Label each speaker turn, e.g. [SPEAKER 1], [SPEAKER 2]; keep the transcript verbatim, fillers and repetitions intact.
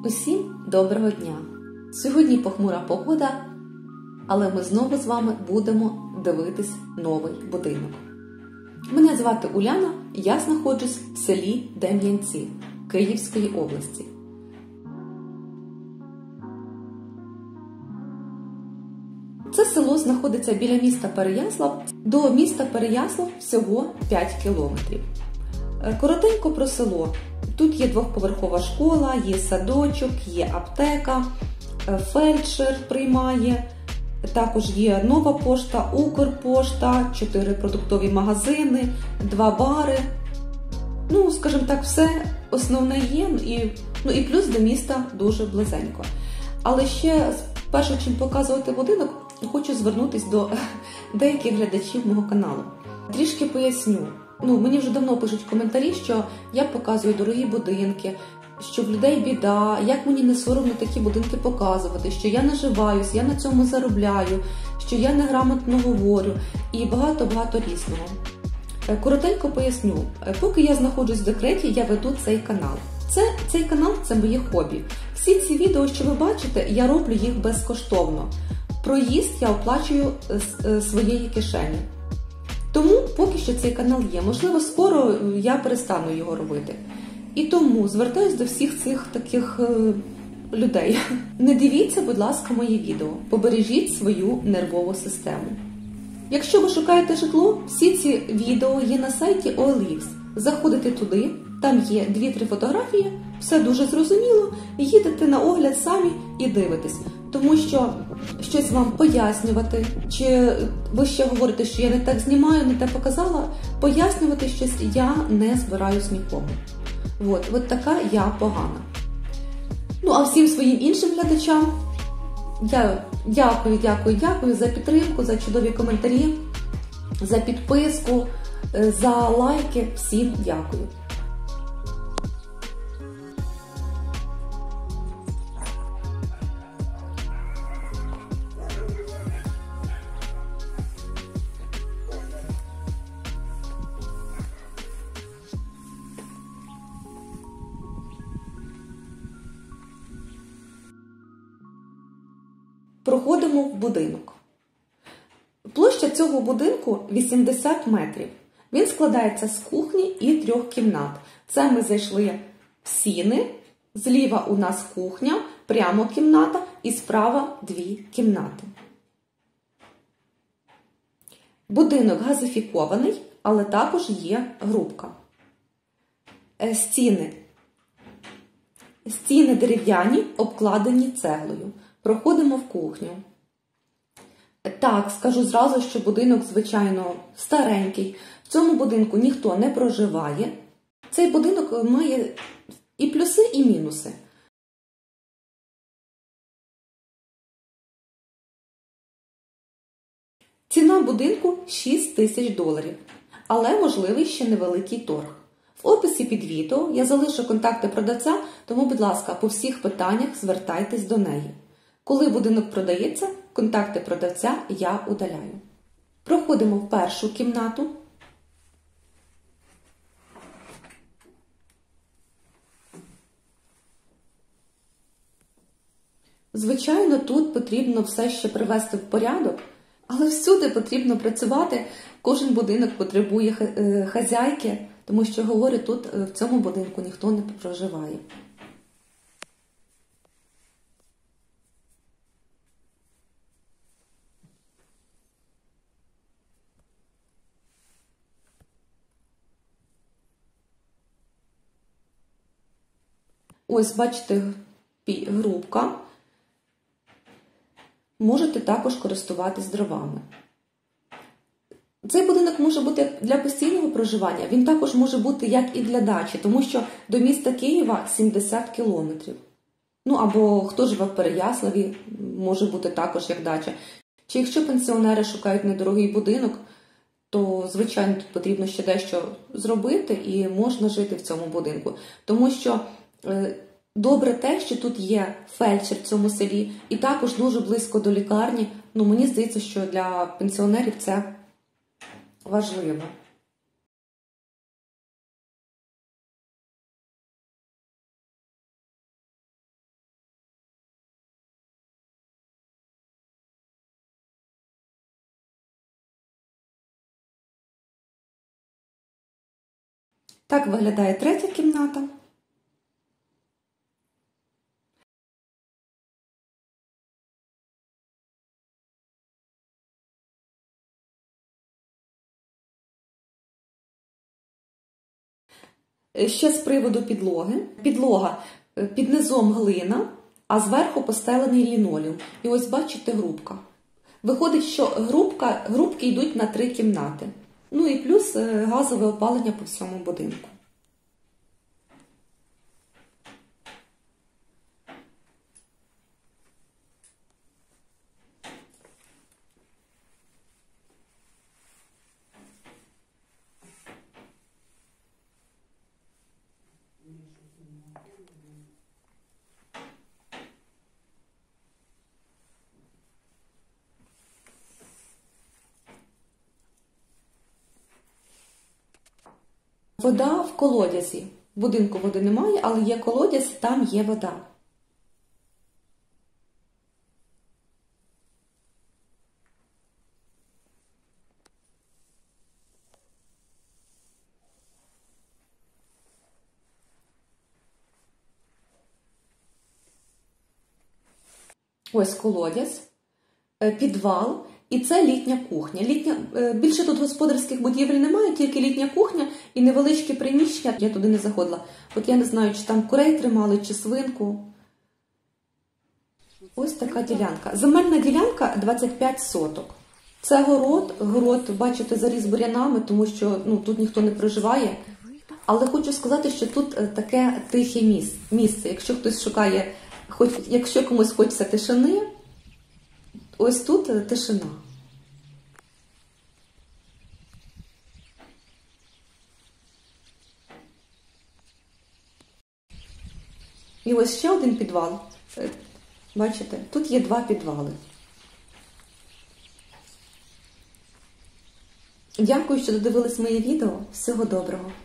[SPEAKER 1] Усім доброго дня! Сьогодні похмура погода, але ми знову з вами будемо дивитись новий будинок. Мене звати Уляна, я знаходжусь в селі Дем'янці Київської області. Це село знаходиться біля міста Переяслав. До міста Переяслав всього п'ять кілометрів. Коротенько про село. Тут є двохповерхова школа, є садочок, є аптека, фельдшер приймає, також є Нова пошта, Укрпошта, чотири продуктові магазини, два бари. Ну, скажімо так, все основне є, і, ну, і плюс до міста дуже близенько. Але ще, перше, чим показувати будинок, хочу звернутися до деяких глядачів мого каналу. Трішки поясню. Ну, мені вже давно пишуть коментарі, що я показую дорогі будинки, що в людей біда, як мені не соромно такі будинки показувати, що я наживаюсь, я на цьому заробляю, що я неграмотно говорю і багато-багато різного. Коротенько поясню. Поки я знаходжусь в декреті, я веду цей канал. Це, цей канал – це моє хобі. Всі ці відео, що ви бачите, я роблю їх безкоштовно. Проїзд я оплачую з своєї кишені. Тому поки що цей канал є. Можливо, скоро я перестану його робити. І тому звертаюсь до всіх цих таких е, людей. Не дивіться, будь ласка, мої відео. Побережіть свою нервову систему. Якщо ви шукаєте житло, всі ці відео є на сайті о ел ікс. Заходите туди, там є дві-три фотографії, все дуже зрозуміло, їдете на огляд самі і дивитесь. Тому що щось вам пояснювати, чи ви ще говорите, що я не так знімаю, не те показала, пояснювати щось я не збираюсь нікому. От, от така я погана. Ну, а всім своїм іншим глядачам я дякую, дякую, дякую за підтримку, за чудові коментарі, за підписку, за лайки. Всім дякую. Проходимо в будинок. Площа цього будинку вісімдесят метрів. Він складається з кухні і трьох кімнат. Це ми зайшли в сіни, зліва у нас кухня, прямо кімната і справа дві кімнати. Будинок газифікований, але також є грубка. Стіни. Стіни дерев'яні, обкладені цеглою. Проходимо в кухню. Так, скажу зразу, що будинок, звичайно, старенький. В цьому будинку ніхто не проживає. Цей будинок має і плюси, і мінуси. Ціна будинку шість тисяч доларів, але можливий ще невеликий торг. В описі під відео я залишу контакти продавця, тому, будь ласка, по всіх питаннях звертайтесь до неї. Коли будинок продається, контакти продавця я удаляю. Проходимо в першу кімнату. Звичайно, тут потрібно все ще привести в порядок, але всюди потрібно працювати. Кожен будинок потребує хазяйки, тому що, говорю, тут в цьому будинку ніхто не проживає. Ось, бачите, грубка. Можете також користуватись дровами. Цей будинок може бути для постійного проживання, він також може бути як і для дачі, тому що до міста Києва сімдесят кілометрів. Ну, або хто живе в Переяславі, може бути також як дача. Чи якщо пенсіонери шукають недорогий будинок, то, звичайно, тут потрібно ще дещо зробити і можна жити в цьому будинку. Тому що добре те, що тут є фельдшер в цьому селі і також дуже близько до лікарні. Ну, мені здається, що для пенсіонерів це важливо. Так виглядає третя кімната. Ще з приводу підлоги. Підлога під низом глина, а зверху постелений лінолеум. І ось бачите грубка. Виходить, що грубка, грубки йдуть на три кімнати. Ну і плюс газове опалення по всьому будинку. Вода в колодязі. В будинку води немає, але є колодязь, там є вода. Ось колодязь, підвал. І це літня кухня. Літня, більше тут господарських будівель немає, тільки літня кухня і невеличке приміщення. Я туди не заходила. От я не знаю, чи там курей тримали, чи свинку. Ось така ділянка. Земельна ділянка двадцять п'ять соток. Це город. Город, бачите, заріс бурянами, тому що ну, тут ніхто не проживає. Але хочу сказати, що тут таке тихе місце. Якщо хтось шукає, хоч, якщо комусь хочеться тишини, ось тут тишина. І ось ще один підвал. Бачите, тут є два підвали. Дякую, що додивились моє відео. Всього доброго!